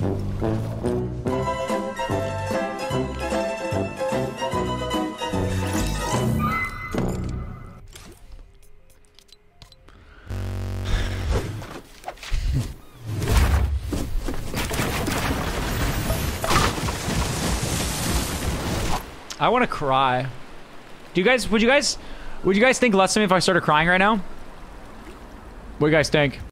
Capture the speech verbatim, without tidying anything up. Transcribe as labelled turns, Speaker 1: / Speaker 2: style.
Speaker 1: I want to cry. Do you guys, would you guys, would you guys think less of me if I started crying right now? What do you guys think?